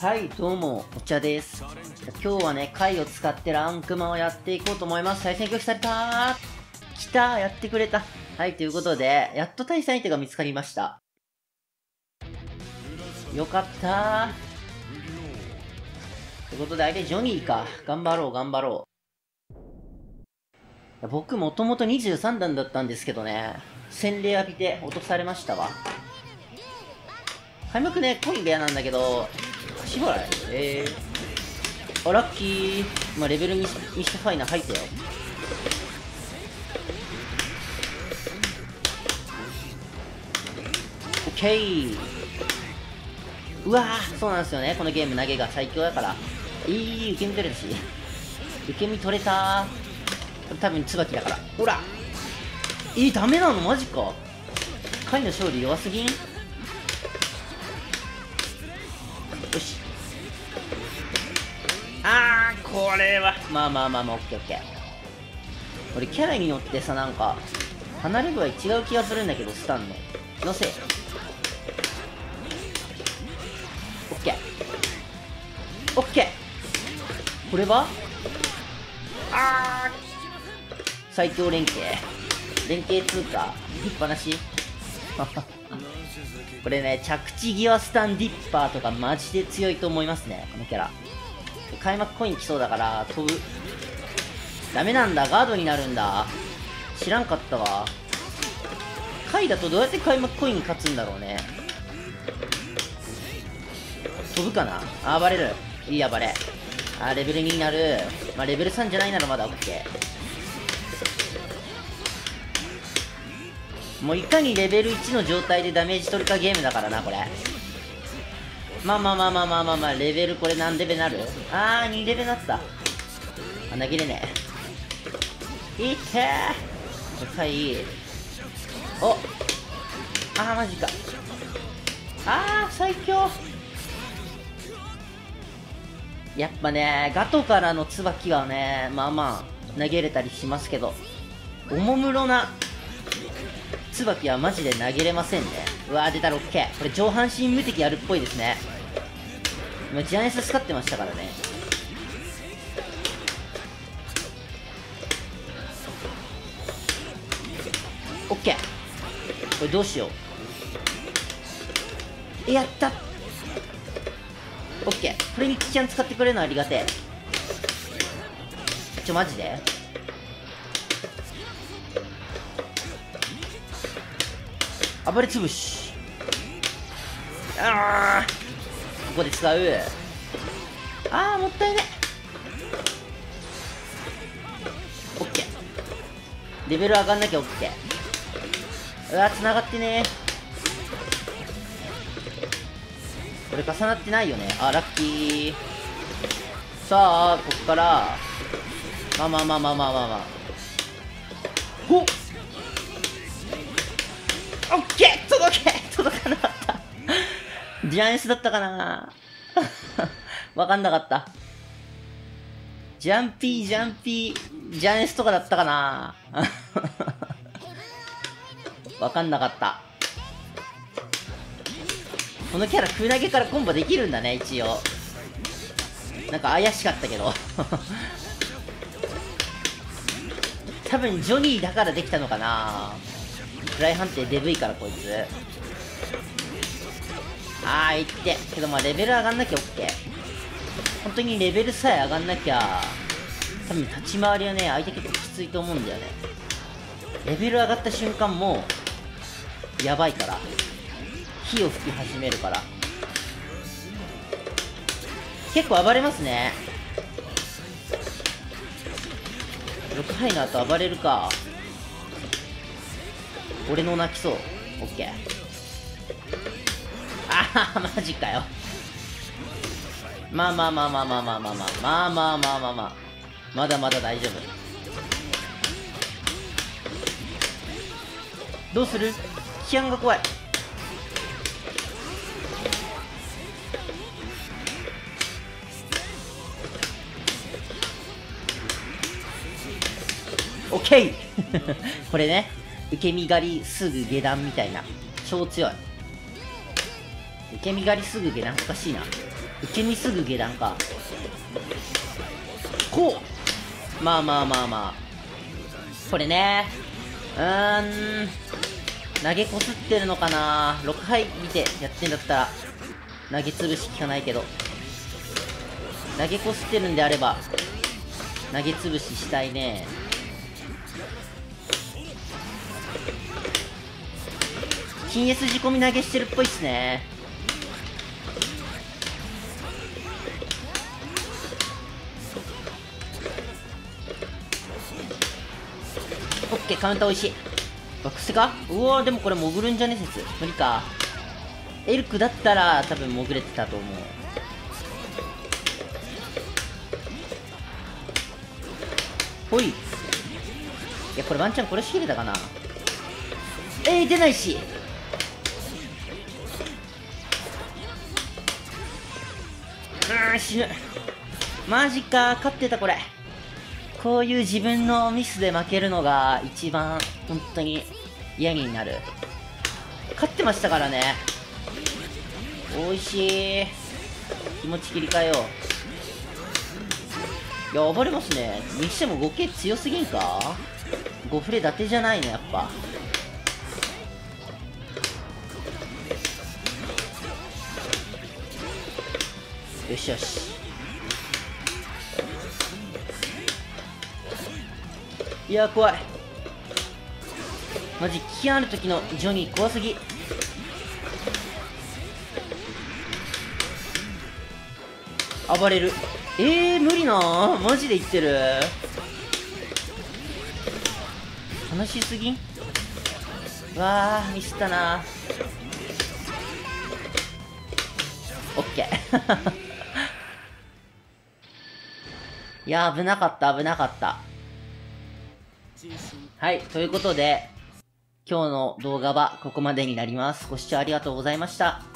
はい、どうも、お茶です。今日はね、貝を使ってランクマをやっていこうと思います。対戦拒否されたー。来たー、やってくれた。はい、ということで、やっと対戦相手が見つかりました。よかったー。ということで、相手ジョニーか。頑張ろう、頑張ろう。僕、もともと23段だったんですけどね、洗礼浴びて落とされましたわ。開幕ね、コイン部屋なんだけど、足払いあ、ラッキー。まあ、レベルミスファイナー入ったよ。オッケー。うわー、そうなんですよね。このゲーム投げが最強だから。いい、受け身取れるし。受け身取れたー。多分、椿だから。ほらダメなのマジか。貝の勝利弱すぎん？よし。これはまあ、オッケーオッケー。これキャラによってさ、なんか離れ具合違う気がするんだけど、スタンののせい。オッケーオッケー。これは最強連携通過立派なしこれね、着地際スタンディッパーとかマジで強いと思いますね、このキャラ。開幕コイン来そうだから飛ぶ。ダメなんだ、ガードになるんだ。知らんかったわ。貝だとどうやって開幕コイン勝つんだろうね。飛ぶかな。暴れる。いい暴れ。レベル2になる。まあ、レベル3じゃないならまだ OK。もういかにレベル1の状態でダメージ取るかゲームだからな、これ。まあ、レベルこれ何レベルなる？2レベルなった。投げれねえ。いってー。はい。マジか。最強。やっぱね、ガトからの椿はね、投げれたりしますけど、おもむろな椿はマジで投げれませんね。うわー、出たら OK。これ上半身無敵やるっぽいですね。今ジャイアンス使ってましたからね。オッケー。これどうしよう。やった。オッケー。これにキキャン使ってくれるのはありがてえ。マジで暴れつぶし。ここで使う。もったいね。オッケー。レベル上がんなきゃオッケー。繋がってね。これ重なってないよね。ラッキー。さあ、こっからほっ、オッケー。届かなかったジャイアンスだったかなわかんなかった。ジャンピージャイアンスとかだったかなわかんなかった。このキャラ空投げからコンボできるんだね、一応。なんか怪しかったけど多分ジョニーだからできたのかな。フライ判定デブいからこいつ。いってけど、レベル上がんなきゃ OK。 本当にレベルさえ上がんなきゃ多分立ち回りはね、相手結構きついと思うんだよね。レベル上がった瞬間もうやばいから、火を吹き始めるから。結構暴れますね。6杯の後暴れるか。俺の泣きそう。オッケー。マジかよ。まだまだ大丈夫。どうする？キアンが怖い。オッケーこれね、受け身狩りすぐ下段みたいな。超強い。受け身狩りすぐ下段おかしいな。 受け身すぐ下段か。こう、まあまあまあまあ、これね、投げこすってるのかな。6杯見てやってんだったら投げつぶし効かないけど、投げこすってるんであれば投げつぶししたいね。金 S 仕込み投げしてるっぽいっすね。オッケー、カウンターおいしい。バックスか。うおー、でもこれ潜るんじゃね説。無理か。エルクだったら多分潜れてたと思う。ほい。いや、これワンチャンこれ仕入れたかな。出ないし。死ぬ。マジか、勝ってたこれ。こういう自分のミスで負けるのが一番本当に嫌になる。勝ってましたからね。おいしい。気持ち切り替えよう。いや、暴れますね。にしても 5K 強すぎんか。5フレ伊達じゃないね、やっぱ。よしよし。いや、怖い。マジ危険ある時のジョニー怖すぎ。暴れる。無理な。マジで言ってる。悲しすぎん。わー、ミスったな。オッケー。いやー、危なかった、危なかった。はい、ということで、今日の動画はここまでになります。ご視聴ありがとうございました。